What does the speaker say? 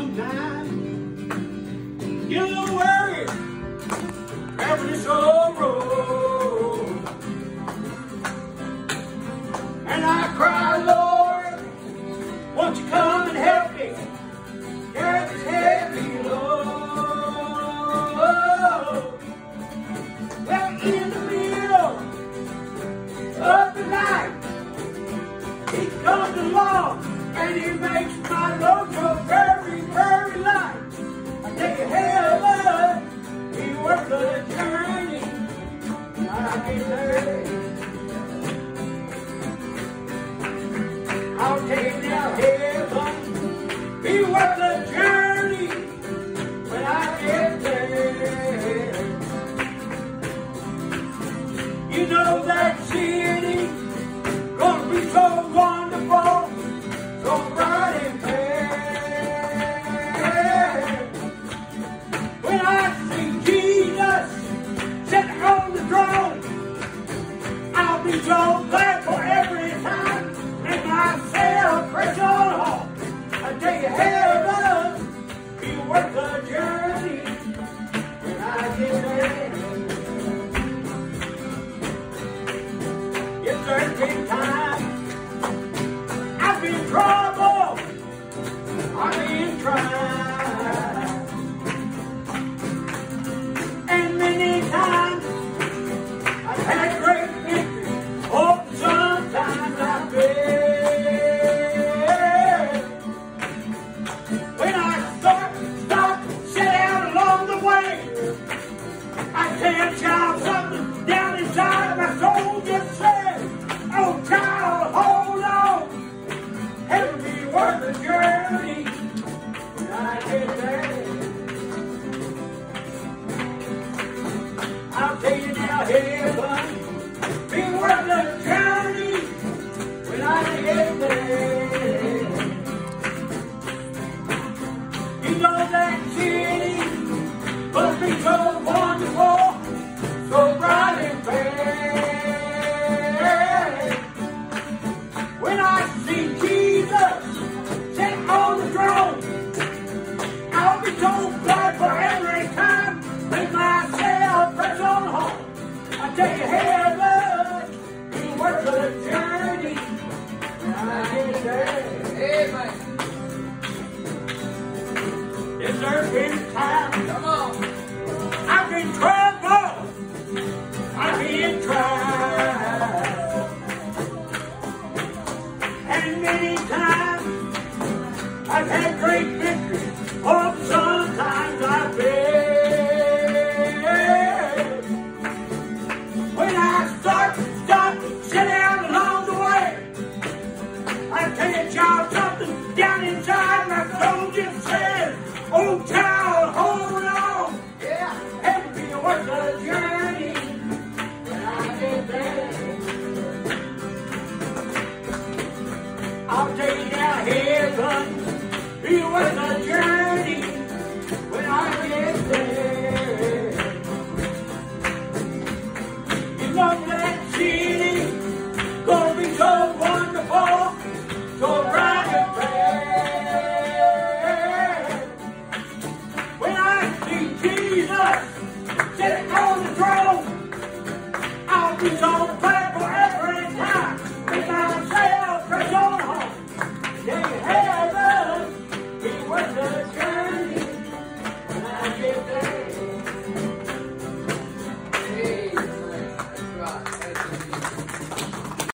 sometime. You don't worry, having this old road. And I cry, Lord, won't you come and help me? Carry this heavy load. Well, in the middle of the night, He comes along and He makes my load so very, very light. I tell you, heaven, He works the journey. I get there. I'll tell you now, heaven, He works the journey when I get there. You know that city gonna be so wonderful, so bright and fair. When I see Jesus sitting on the throne, I'll be so glad for every time. Make myself press on home. I tell you, heaven, He works the journey when I get there. It's certain time. I've been in trouble. I've been tried. And many times I've had great victory. Oh, sometimes I've failed. When I stop, sit down along the way, I can't shout something down inside my soul just says, oh, child, hold on. Heaven be worth the journey when I get there. I'll tell you now, heaven be worth the journey when I get there. You know that city will be so wonderful, so bright and fair. When I see Jesus sitting on the throne, I'll be so glad for every time. Make myself press on home. I tell you, heaven, He works the journey when I get there. Amen. Yes, there's been times, come on, I've been troubled, I've been tried, and many times I've had great victory. Oh, sometimes I've failed. When I stop, sit down along the way, I tell you, child, something down inside my soul just says, oh, child, hold on. Yeah, heaven be worth the journey when I get there. I'll tell you now, heaven be worth the journey when I get there. You know that city gonna be so wonderful, so bright and fair. When I see Jesus sitting on the throne, I'll be so glad for every time. Make myself press on home. Yeah, heaven, He works the journey.